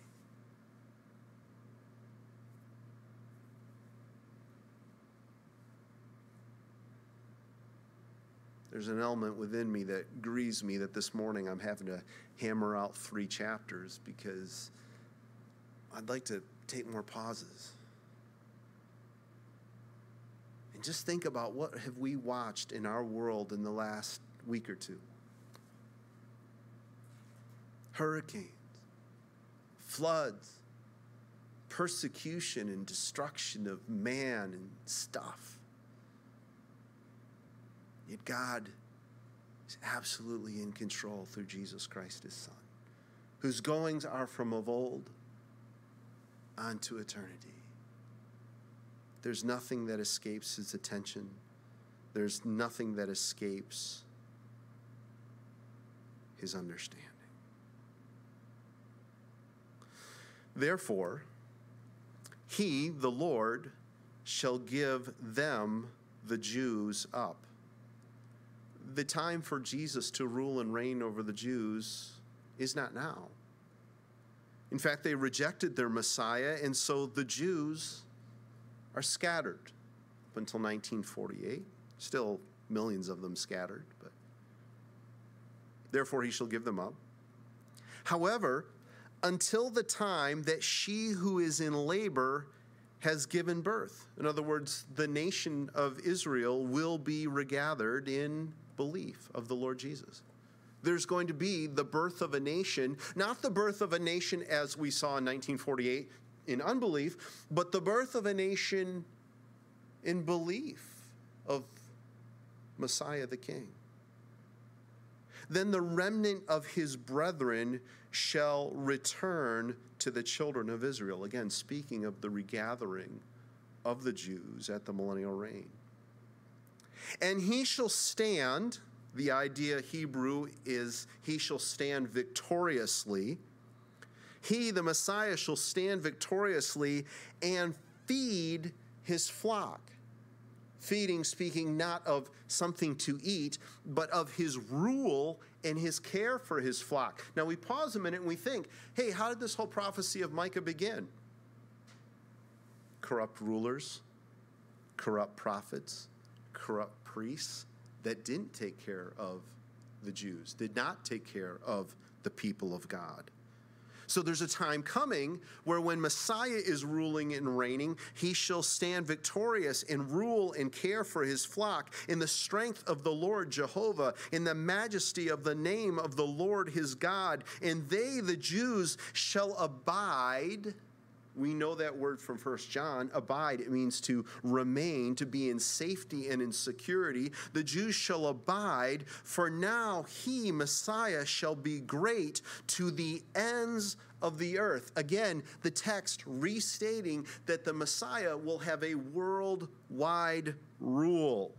There's an element within me that grieves me that this morning I'm having to hammer out 3 chapters because I'd like to take more pauses. And just think about what have we watched in our world in the last week or two. Hurricanes, floods, persecution and destruction of man and stuff. Yet God is absolutely in control through Jesus Christ, his Son, whose goings are from of old unto eternity. There's nothing that escapes his attention. There's nothing that escapes his understanding. Therefore, he, the Lord, shall give them, the Jews, up. The time for Jesus to rule and reign over the Jews is not now. In fact, they rejected their Messiah, and so the Jews are scattered up until 1948. Still millions of them scattered, but therefore he shall give them up. However, until the time that she who is in labor has given birth. In other words, the nation of Israel will be regathered in belief of the Lord Jesus. There's going to be the birth of a nation, not the birth of a nation as we saw in 1948 in unbelief, but the birth of a nation in belief of Messiah the King. Then the remnant of his brethren shall return to the children of Israel. Again, speaking of the regathering of the Jews at the millennial reign. And he shall stand, the idea Hebrew is he shall stand victoriously. He, the Messiah, shall stand victoriously and feed his flock. Feeding, speaking not of something to eat, but of his rule and his care for his flock. Now we pause a minute and we think, hey, how did this whole prophecy of Micah begin? Corrupt rulers, corrupt prophets, corrupt priests that didn't take care of the Jews, did not take care of the people of God. So there's a time coming where when Messiah is ruling and reigning, he shall stand victorious and rule and care for his flock in the strength of the Lord Jehovah, in the majesty of the name of the Lord his God. And they, the Jews, shall abide. We know that word from 1 John, abide. It means to remain, to be in safety and in security. The Jews shall abide, for now he, Messiah, shall be great to the ends of the earth. Again, the text restating that the Messiah will have a worldwide rule.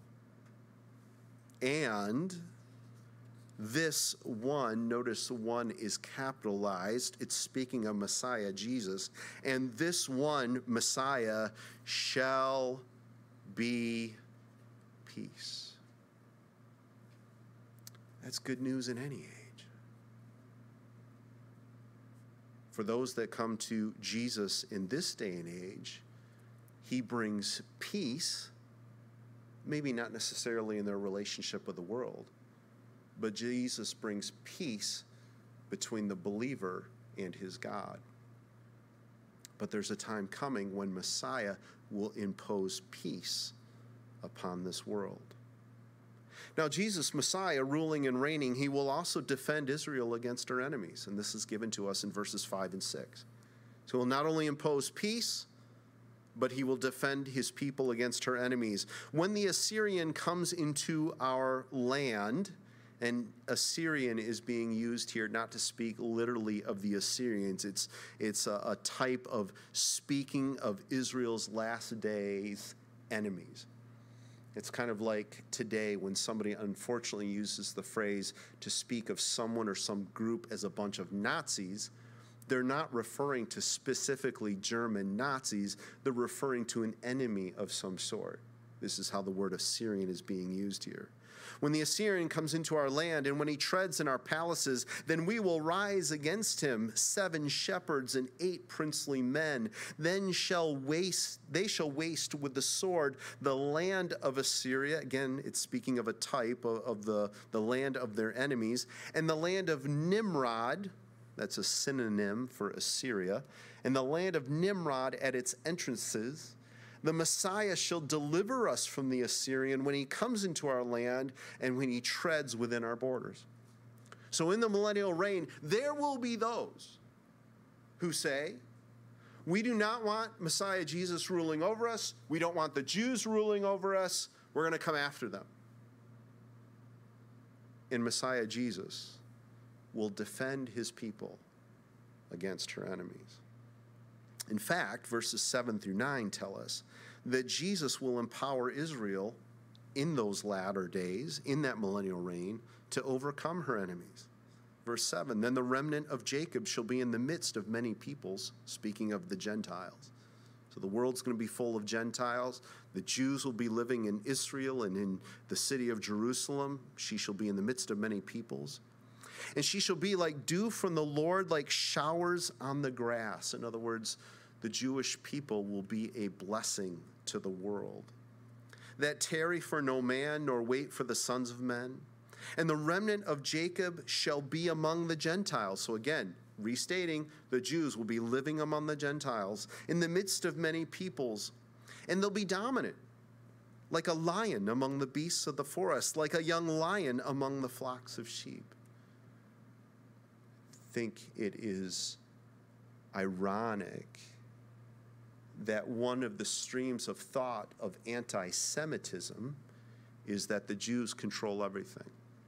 And this one, notice one is capitalized. It's speaking of Messiah, Jesus. And this one, Messiah, shall be peace. That's good news in any age. For those that come to Jesus in this day and age, he brings peace, maybe not necessarily in their relationship with the world, but Jesus brings peace between the believer and his God. But there's a time coming when Messiah will impose peace upon this world. Now, Jesus, Messiah, ruling and reigning, he will also defend Israel against her enemies. And this is given to us in verses 5 and 6. So he will not only impose peace, but he will defend his people against her enemies. When the Assyrian comes into our land, and Assyrian is being used here not to speak literally of the Assyrians. It's a type of speaking of Israel's last days enemies. It's kind of like today when somebody unfortunately uses the phrase to speak of someone or some group as a bunch of Nazis. They're not referring to specifically German Nazis. They're referring to an enemy of some sort. This is how the word Assyrian is being used here. When the Assyrian comes into our land, and when he treads in our palaces, then we will rise against him, 7 shepherds and 8 princely men. Then they shall waste with the sword the land of Assyria. Again, it's speaking of a type of the land of their enemies. And the land of Nimrod, that's a synonym for Assyria, and the land of Nimrod at its entrances. The Messiah shall deliver us from the Assyrian when he comes into our land and when he treads within our borders. So in the millennial reign, there will be those who say, we do not want Messiah Jesus ruling over us. We don't want the Jews ruling over us. We're going to come after them. And Messiah Jesus will defend his people against her enemies. In fact, verses 7 through 9 tell us that Jesus will empower Israel in those latter days, in that millennial reign, to overcome her enemies. Verse 7, then the remnant of Jacob shall be in the midst of many peoples, speaking of the Gentiles. So the world's going to be full of Gentiles. The Jews will be living in Israel and in the city of Jerusalem. She shall be in the midst of many peoples. And she shall be like dew from the Lord, like showers on the grass. In other words, the Jewish people will be a blessing to the world. That tarry for no man, nor wait for the sons of men. And the remnant of Jacob shall be among the Gentiles. So again, restating, the Jews will be living among the Gentiles in the midst of many peoples. And they'll be dominant, like a lion among the beasts of the forest, like a young lion among the flocks of sheep. I think it is ironic that one of the streams of thought of anti-Semitism is that the Jews control everything.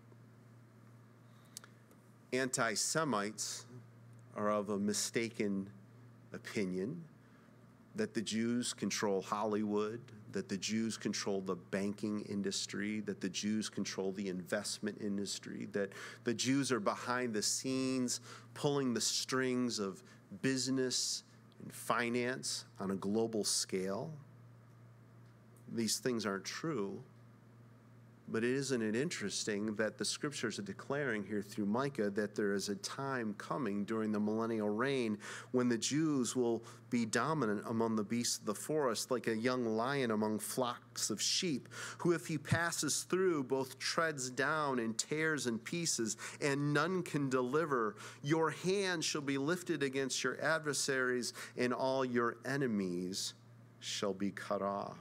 Anti-Semites are of a mistaken opinion that the Jews control Hollywood, that the Jews control the banking industry, that the Jews control the investment industry, that the Jews are behind the scenes pulling the strings of business and finance on a global scale. These things aren't true, but isn't it interesting that the scriptures are declaring here through Micah that there is a time coming during the millennial reign when the Jews will be dominant among the beasts of the forest, like a young lion among flocks of sheep, who if he passes through both treads down and tears in pieces, and none can deliver. Your hand shall be lifted against your adversaries, and all your enemies shall be cut off.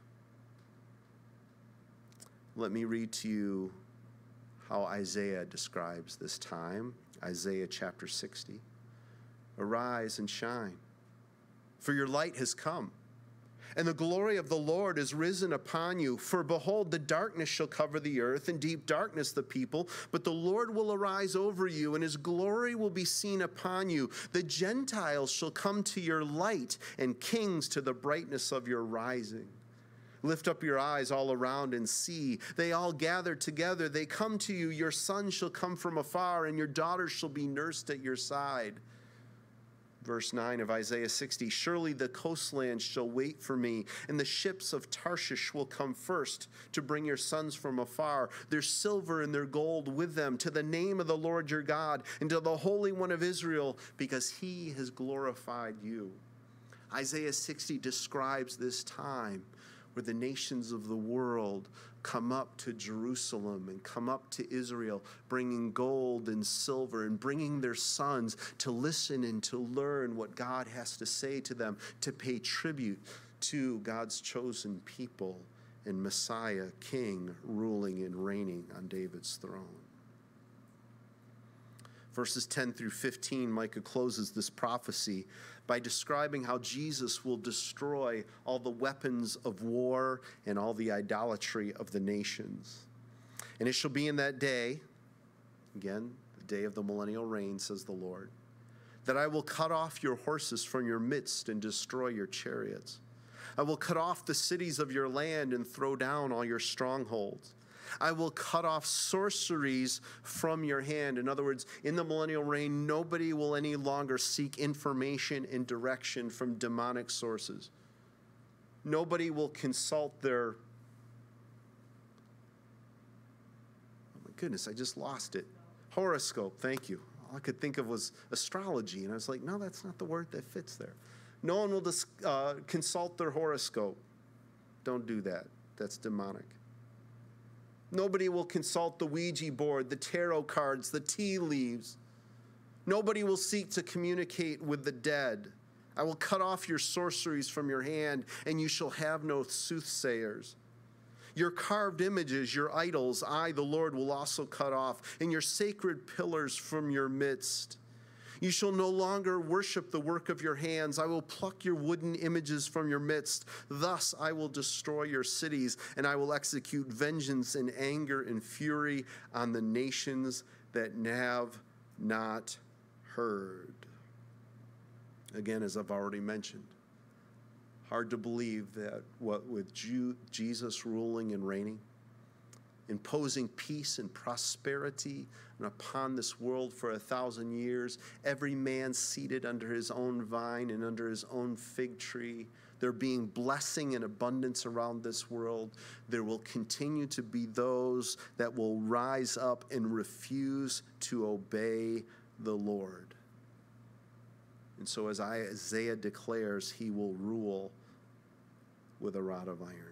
Let me read to you how Isaiah describes this time. Isaiah chapter 60. Arise and shine, for your light has come, and the glory of the Lord is risen upon you. For behold, the darkness shall cover the earth, and deep darkness the people. But the Lord will arise over you, and his glory will be seen upon you. The Gentiles shall come to your light, and kings to the brightness of your rising. Lift up your eyes all around and see. They all gather together. They come to you. Your son shall come from afar, and your daughters shall be nursed at your side. Verse 9 of Isaiah 60, surely the coastlands shall wait for me, and the ships of Tarshish will come first to bring your sons from afar, their silver and their gold with them, to the name of the Lord your God, and to the Holy One of Israel, because he has glorified you. Isaiah 60 describes this time where the nations of the world come up to Jerusalem and come up to Israel, bringing gold and silver and bringing their sons to listen and to learn what God has to say to them, to pay tribute to God's chosen people and Messiah, King, ruling and reigning on David's throne. Verses 10 through 15, Micah closes this prophecy by describing how Jesus will destroy all the weapons of war and all the idolatry of the nations. And it shall be in that day, again, the day of the millennial reign, says the Lord, that I will cut off your horses from your midst and destroy your chariots. I will cut off the cities of your land and throw down all your strongholds. I will cut off sorceries from your hand. In other words, in the millennial reign, nobody will any longer seek information and direction from demonic sources. Nobody will consult their, oh my goodness, I just lost it. Horoscope, thank you. All I could think of was astrology. And I was like, no, that's not the word that fits there. No one will consult their horoscope. Don't do that. That's demonic. Nobody will consult the Ouija board, the tarot cards, the tea leaves. Nobody will seek to communicate with the dead. I will cut off your sorceries from your hand, and you shall have no soothsayers. Your carved images, your idols, I, the Lord, will also cut off, and your sacred pillars from your midst. You shall no longer worship the work of your hands. I will pluck your wooden images from your midst. Thus I will destroy your cities, and I will execute vengeance and anger and fury on the nations that have not heard. Again, as I've already mentioned, hard to believe that what with Jesus ruling and reigning, imposing peace and prosperity upon this world for 1,000 years, every man seated under his own vine and under his own fig tree, there being blessing and abundance around this world, there will continue to be those that will rise up and refuse to obey the Lord. And so as Isaiah declares, he will rule with a rod of iron.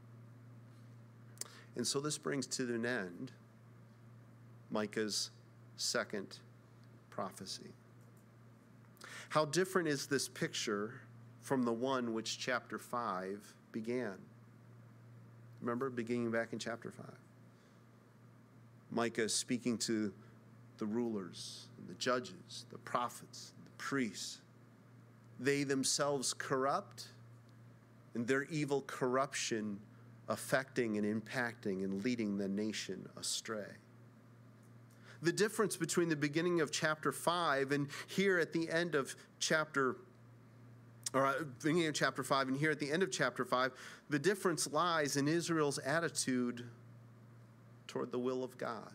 And so this brings to an end Micah's second prophecy. How different is this picture from the one which chapter 5 began? Remember, beginning back in chapter 5. Micah is speaking to the rulers, and the judges, the prophets, the priests. They themselves corrupt, and their evil corruption affecting and impacting and leading the nation astray. The difference between the beginning of chapter 5 and here at the end of beginning of chapter 5 and here at the end of chapter 5, the difference lies in Israel's attitude toward the will of God.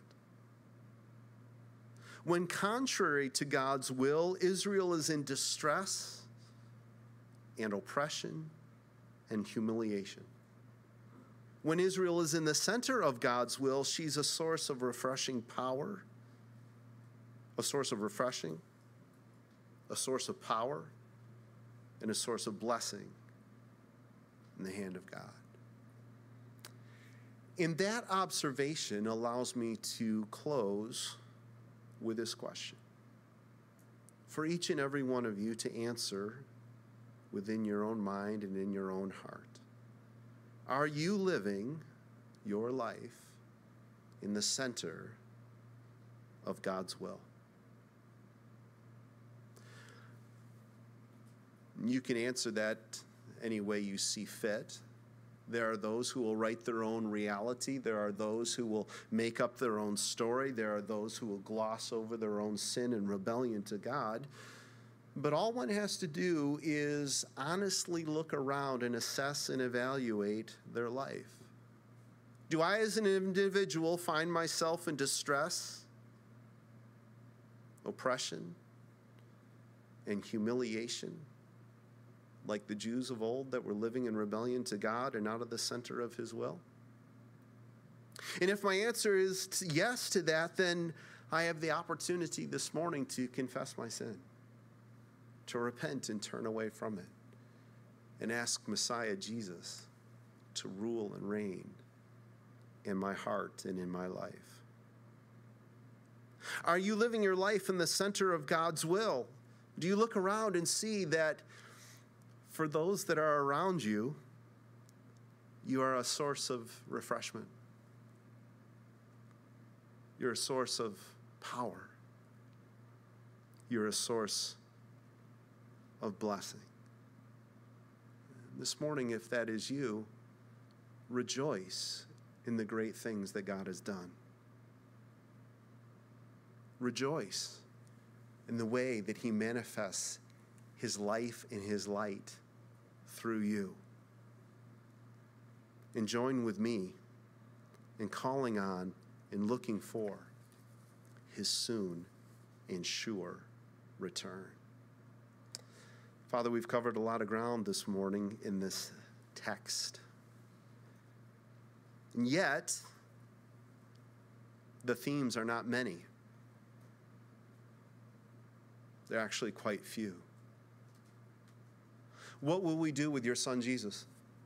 When contrary to God's will, Israel is in distress and oppression and humiliation. When Israel is in the center of God's will, she's a source of refreshing power, a source of refreshing, a source of power, and a source of blessing in the hand of God. And that observation allows me to close with this question. For each and every one of you to answer within your own mind and in your own heart. Are you living your life in the center of God's will? You can answer that any way you see fit. There are those who will write their own reality. There are those who will make up their own story. There are those who will gloss over their own sin and rebellion to God. But all one has to do is honestly look around and assess and evaluate their life. Do I, as an individual, find myself in distress, oppression, and humiliation, like the Jews of old that were living in rebellion to God and out of the center of his will? And if my answer is yes to that, then I have the opportunity this morning to confess my sin, to repent and turn away from it, and ask Messiah Jesus to rule and reign in my heart and in my life? Are you living your life in the center of God's will? Do you look around and see that for those that are around you, you are a source of refreshment? You're a source of power. You're a source of blessing. This morning, if that is you, rejoice in the great things that God has done. Rejoice in the way that he manifests his life and his light through you. And join with me in calling on and looking for his soon and sure return. Father, we've covered a lot of ground this morning in this text. And yet, the themes are not many. They're actually quite few. What will we do with your son, Jesus?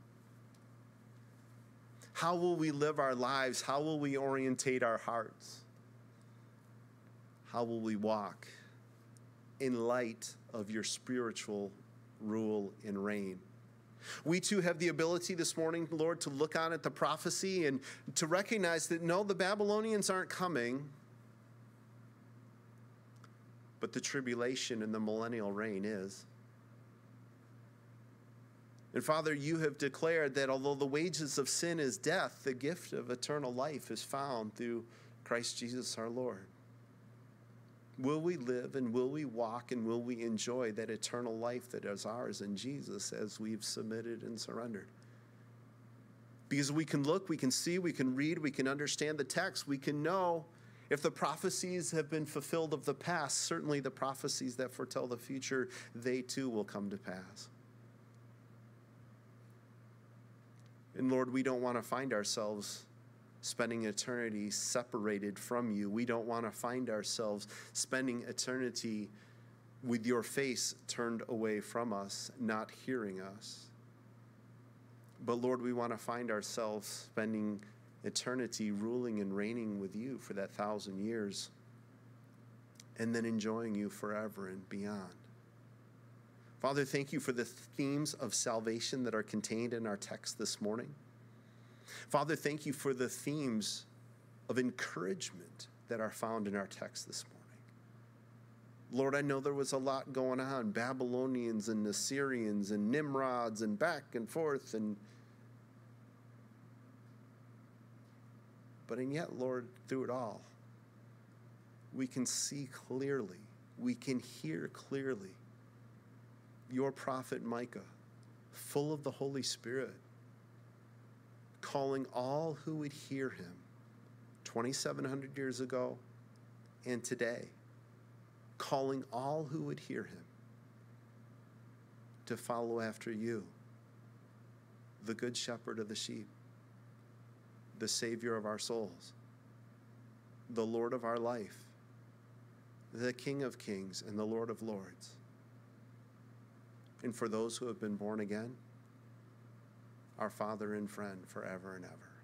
How will we live our lives? How will we orientate our hearts? How will we walk in light of your spiritual rule and reign? We too have the ability this morning, Lord, to look on at the prophecy and to recognize that no, the Babylonians aren't coming, but the tribulation and the millennial reign is. And Father, you have declared that although the wages of sin is death, the gift of eternal life is found through Christ Jesus our Lord. Will we live and will we walk and will we enjoy that eternal life that is ours in Jesus as we've submitted and surrendered? Because we can look, we can see, we can read, we can understand the text, we can know if the prophecies have been fulfilled of the past, certainly the prophecies that foretell the future, they too will come to pass. And Lord, we don't want to find ourselves spending eternity separated from you. We don't want to find ourselves spending eternity with your face turned away from us, not hearing us. But Lord, we want to find ourselves spending eternity ruling and reigning with you for that 1,000 years, and then enjoying you forever and beyond. Father, thank you for the themes of salvation that are contained in our text this morning. Father, thank you for the themes of encouragement that are found in our text this morning. Lord, I know there was a lot going on, Babylonians and Assyrians and Nimrods and back and forth, but yet, Lord, through it all, we can see clearly, we can hear clearly your prophet Micah, full of the Holy Spirit, calling all who would hear him 2,700 years ago and today, calling all who would hear him to follow after you, the good shepherd of the sheep, the Savior of our souls, the Lord of our life, the King of kings and the Lord of lords. And for those who have been born again, our Father and friend forever and ever.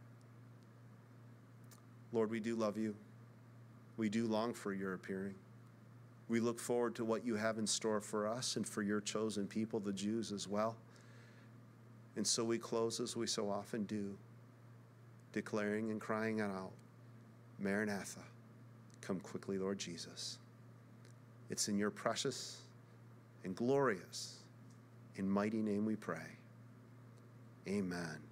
Lord, we do love you. We do long for your appearing. We look forward to what you have in store for us and for your chosen people, the Jews, as well. And so we close as we so often do, declaring and crying out, Maranatha, come quickly, Lord Jesus. It's in your precious and glorious and mighty name we pray. Amen.